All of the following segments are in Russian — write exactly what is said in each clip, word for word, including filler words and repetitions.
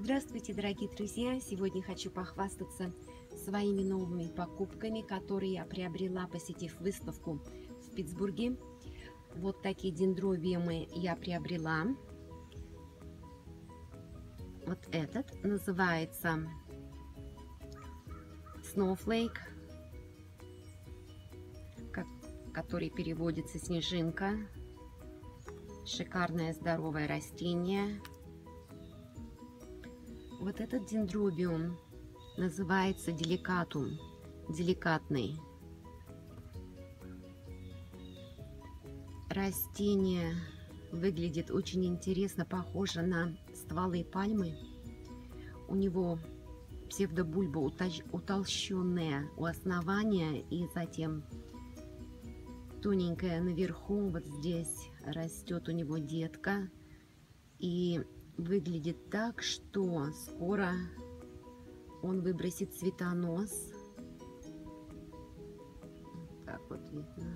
Здравствуйте, дорогие друзья! Сегодня хочу похвастаться своими новыми покупками, которые я приобрела, посетив выставку в Питтсбурге. Вот такие дендробиумы я приобрела. Вот этот называется Snowflake, который переводится снежинка. Шикарное здоровое растение. Вот этот дендробиум называется деликатум, деликатный. Растение выглядит очень интересно, похоже на стволы пальмы. У него псевдобульба утолщенная у основания, и затем тоненькая наверху. Вот здесь растет у него детка, и выглядит так, что скоро он выбросит цветонос. Так вот видно.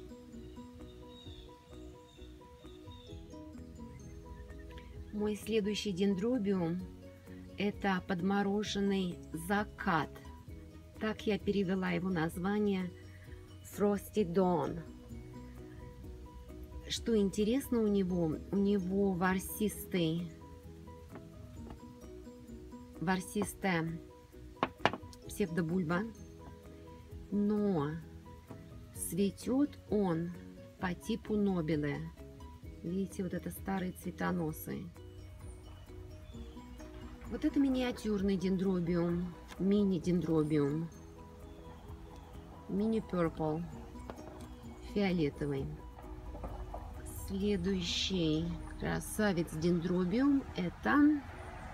Мой следующий дендробиум — это подмороженный закат. Так я перевела его название Frosty Dawn. Что интересно у него, у него ворсистый, ворсистая псевдобульба, но цветет он по типу нобеле. Видите, вот это старые цветоносы. Вот это миниатюрный дендробиум, мини-дендробиум, мини-пурпл, фиолетовый. Следующий красавец дендробиум — это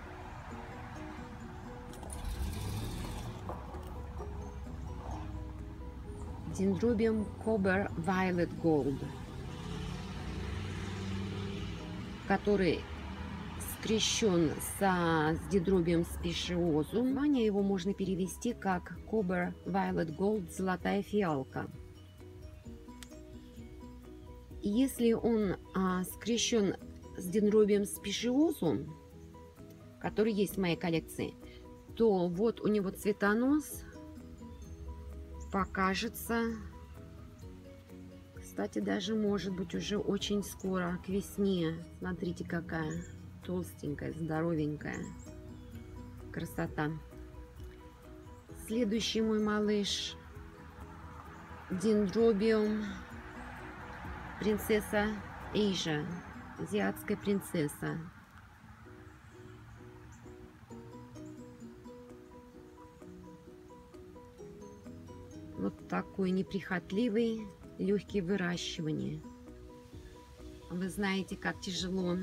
дендробиум Cobber Violet Gold, который скрещен со, с дендробиум спешиозум. Название его можно перевести как Cobber Violet Gold, золотая фиалка. Если он а, скрещен с дендробиум спешиозум, который есть в моей коллекции, то вот у него цветонос покажется, кстати, даже может быть уже очень скоро, к весне. Смотрите, какая толстенькая, здоровенькая красота. Следующий мой малыш — дендробиум принцесса Эйжа, азиатская принцесса. Вот такой неприхотливый, легкий в выращивании. Вы знаете, как тяжело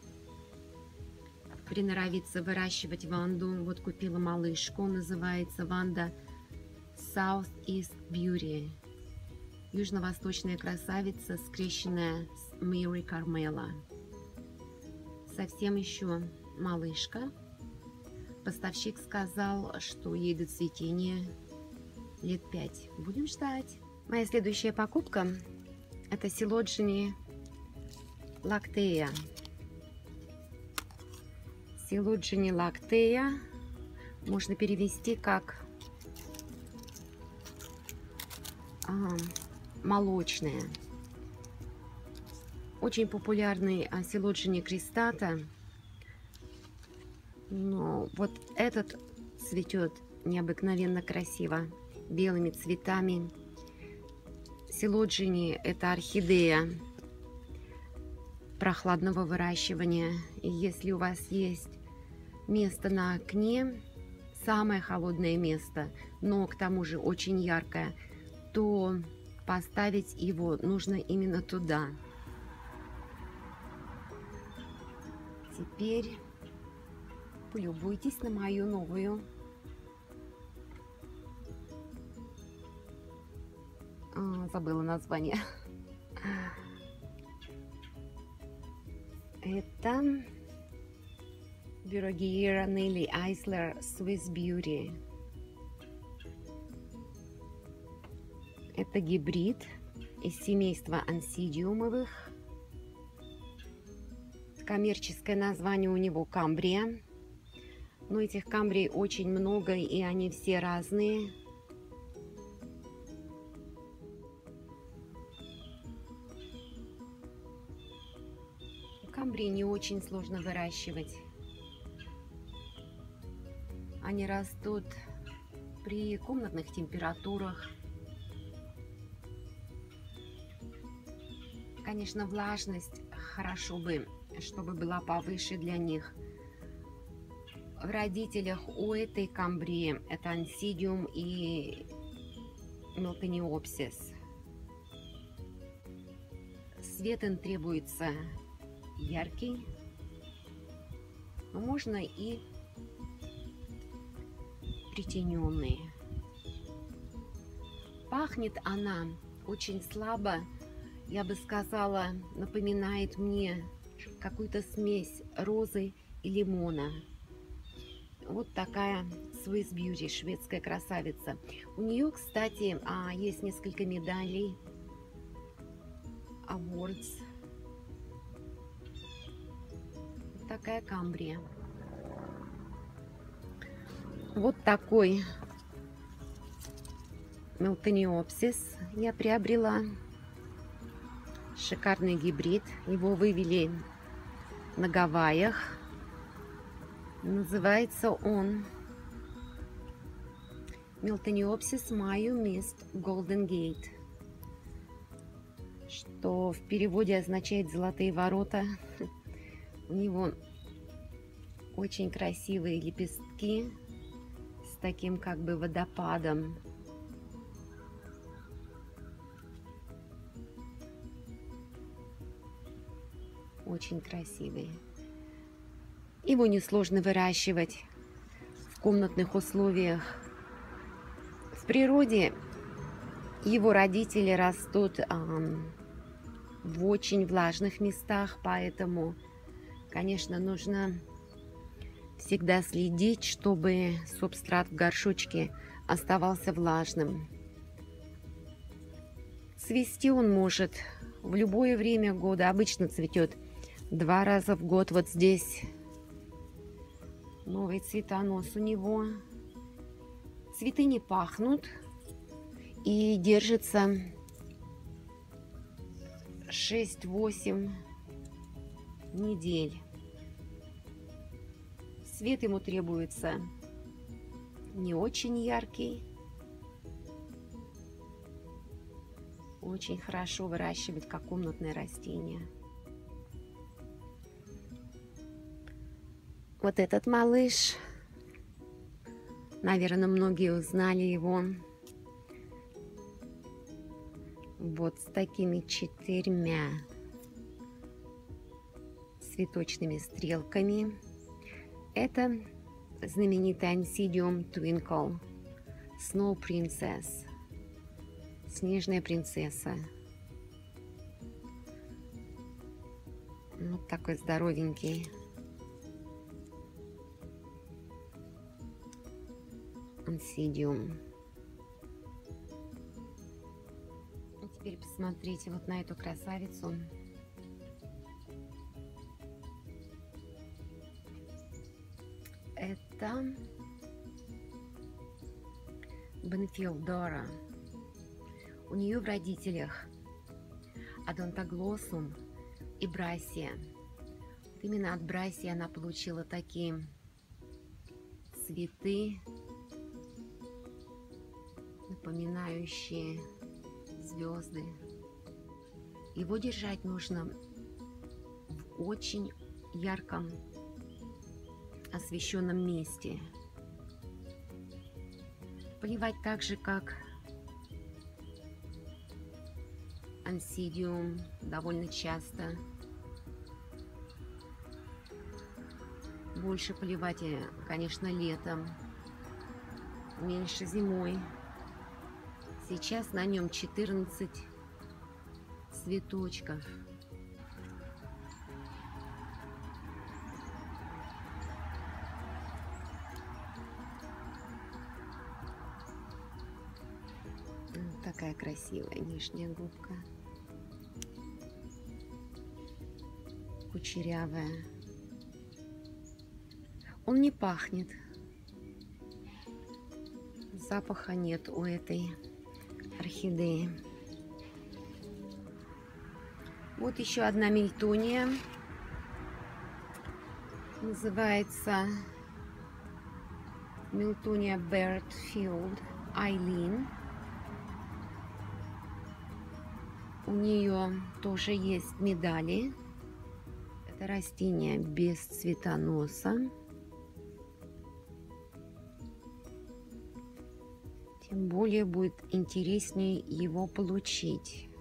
приноровиться выращивать ванду. Вот купила малышку, называется ванда South East Beauty. Южно-восточная красавица, скрещенная с Мэри Кармела. Совсем еще малышка. Поставщик сказал, что ей до цветения лет пять. Будем ждать. Моя следующая покупка — это Силоджини Лактея. Силоджини Лактея можно перевести как а, молочная. Очень популярный Силоджини Кристата. Но вот этот цветет необыкновенно красиво, белыми цветами. Силоджини — это орхидея прохладного выращивания. И если у вас есть место на окне, самое холодное место, но к тому же очень яркое, то поставить его нужно именно туда. Теперь полюбуйтесь на мою новую а, забыла название. Это Бюрогиера Нелли Айслер Swiss Beauty. Это гибрид из семейства ансидиумовых. Коммерческое название у него Камбрия. Но этих камбрий очень много, и они все разные. Камбрии не очень сложно выращивать. Они растут при комнатных температурах. Конечно, влажность хорошо бы, чтобы была повыше для них. В родителях у этой камбрии это Oncidium и Miltoniopsis. Свет им требуется яркий, но можно и притененный. Пахнет она очень слабо, я бы сказала, напоминает мне какую-то смесь розы и лимона. Вот такая Swiss Beauty, шведская красавица. У нее, кстати, есть несколько медалей, awards. Вот такая камбрия. Вот такой Miltoniopsis я приобрела. Шикарный гибрид. Его вывели на Гавайях. Называется он Miltoniopsis Mayu Mist Golden Gate, что в переводе означает «золотые ворота». У него очень красивые лепестки с таким как бы водопадом. Очень красивый. Его несложно выращивать в комнатных условиях. В природе его родители растут э, в очень влажных местах, поэтому, конечно, нужно всегда следить, чтобы субстрат в горшочке оставался влажным. Цвести он может в любое время года. Обычно цветет два раза в год. Вот здесь новый цветонос у него. Цветы не пахнут и держатся шесть-восемь недель. Свет ему требуется не очень яркий. Очень хорошо выращивать как комнатное растение. Вот этот малыш, наверное, многие узнали его. Вот с такими четырьмя цветочными стрелками. Это знаменитый Oncidium Twinkle Snow Princess. Снежная принцесса. Вот такой здоровенький. Oncidium. И теперь посмотрите вот на эту красавицу. Это Бенефилдора. У нее в родителях Одонтоглоссум и Брассия. Именно от Брассии она получила такие цветы, напоминающие звезды. Его держать нужно в очень ярком освещенном месте. Поливать так же, как Oncidium, довольно часто. Больше поливать, конечно, летом, меньше зимой. Сейчас на нем четырнадцать цветочков. Такая красивая нижняя губка. Кучерявая. Он не пахнет. Запаха нет у этой орхидеи. Вот еще одна мельтония. Называется Мельтония Birdfield Eileen. У нее тоже есть медали. Это растение без цветоноса. Тем более будет интереснее его получить.